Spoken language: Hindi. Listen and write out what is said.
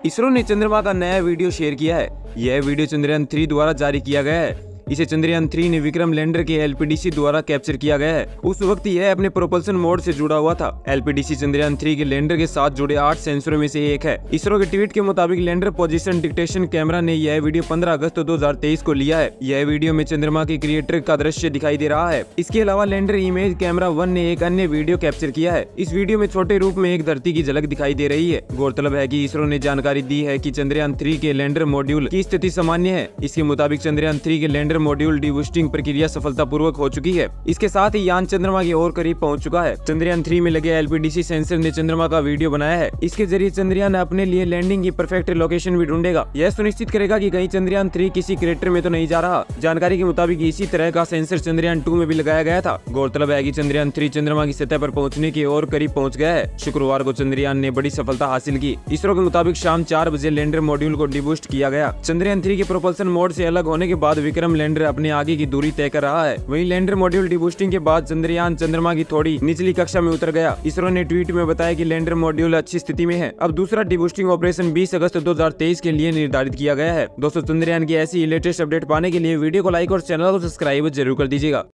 इसरो ने चंद्रमा का नया वीडियो शेयर किया है। यह वीडियो चंद्रयान 3 द्वारा जारी किया गया है। इसे चंद्रयान 3 ने विक्रम लैंडर के एलपीडीसी द्वारा कैप्चर किया गया है। उस वक्त यह अपने प्रोपल्सन मोड से जुड़ा हुआ था। एलपीडीसी चंद्रयान 3 के लैंडर के साथ जुड़े 8 सेंसरों में से एक है। इसरो के ट्वीट के मुताबिक लैंडर पोजीशन डिटेक्शन कैमरा ने यह वीडियो 15 अगस्त 2023 को लिया है। यह वीडियो में चंद्रमा के क्रिएटर का दृश्य दिखाई दे रहा है। इसके अलावा लैंडर इमेज कैमरा 1 ने एक अन्य वीडियो कैप्चर किया है। इस वीडियो में छोटे रूप में एक धरती की झलक दिखाई दे रही है। गौरतलब है कि इसरो ने जानकारी दी है कि चंद्रयान 3 के लैंडर मॉड्यूल की स्थिति सामान्य है। इसके मुताबिक चंद्रयान 3 के लैंडर मॉड्यूल डिबूस्टिंग प्रक्रिया सफलतापूर्वक हो चुकी है। इसके साथ ही यान चंद्रमा की ओर करीब पहुंच चुका है। चंद्रयान 3 में लगे एलपीडीसी सेंसर ने चंद्रमा का वीडियो बनाया है। इसके जरिए चंद्रयान अपने लिए लैंडिंग की परफेक्ट लोकेशन भी ढूंढेगा। यह सुनिश्चित करेगा कि कहीं चंद्रयान 3 किसी क्रेटर में तो नहीं जा रहा। जानकारी के मुताबिक इसी तरह का सेंसर चंद्रयान 2 में भी लगाया गया था। गौरतलब है कि चंद्रयान 3 चंद्रमा की सतह पर पहुंचने की ओर करीब पहुंच गया है। शुक्रवार को चंद्रयान ने बड़ी सफलता हासिल की। इसरो के मुताबिक शाम 4 बजे लैंडर मॉड्यूल को डिबूस्ट किया गया। चंद्रयान 3 के प्रोपल्सन मोड से अलग होने के बाद विक्रम लैंडर अपने आगे की दूरी तय कर रहा है। वहीं लैंडर मॉड्यूल डिबूस्टिंग के बाद चंद्रयान चंद्रमा की थोड़ी निचली कक्षा में उतर गया। इसरो ने ट्वीट में बताया कि लैंडर मॉड्यूल अच्छी स्थिति में है। अब दूसरा डिबूस्टिंग ऑपरेशन 20 अगस्त 2023 के लिए निर्धारित किया गया है। दोस्तों, चंद्रयान की ऐसी लेटेस्ट अपडेट पाने के लिए वीडियो को लाइक और चैनल को सब्सक्राइब जरूर कर दीजिएगा।